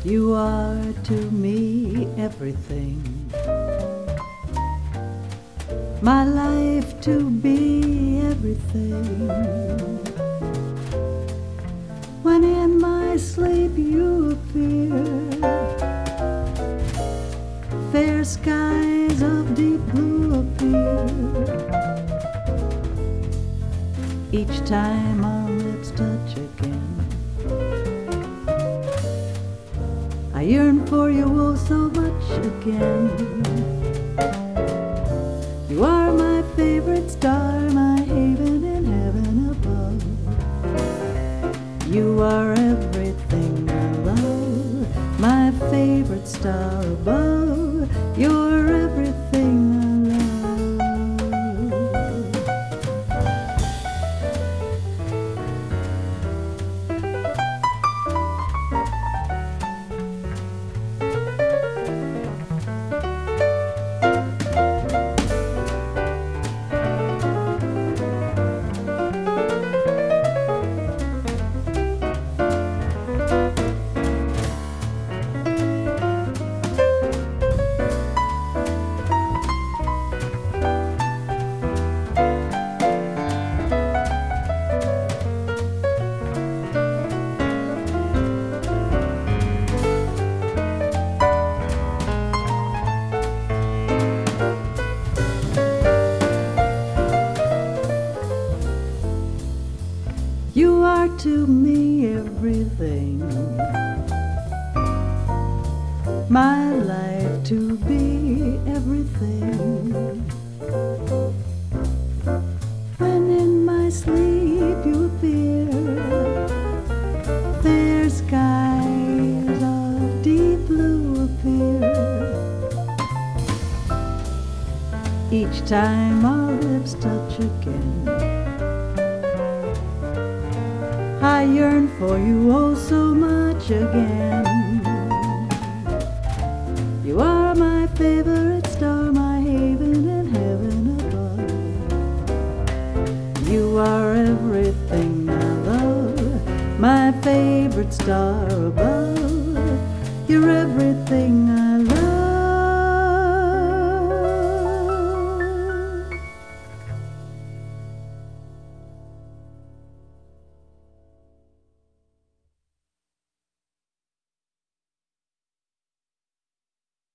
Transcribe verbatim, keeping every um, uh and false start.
You are to me everything, my life to be everything. When in my sleep you appear, fair skies of deep blue appear. Each time our lips touch again, I yearn for you oh so much again. You are my favorite star, my haven in heaven above. You are everything I love, my favorite star above. You're everything I You are to me everything, my life to be everything. When in my sleep you appear, fair skies of deep blue appear. Each time our lips touch again, I yearn for you oh so much again. You are my favorite star, my haven in heaven above. You are everything I love, my favorite star above. You're everything I